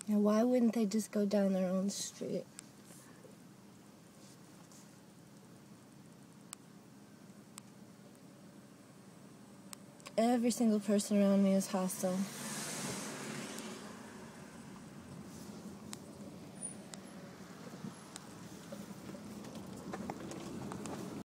And why wouldn't they just go down their own street? Every single person around me is hostile.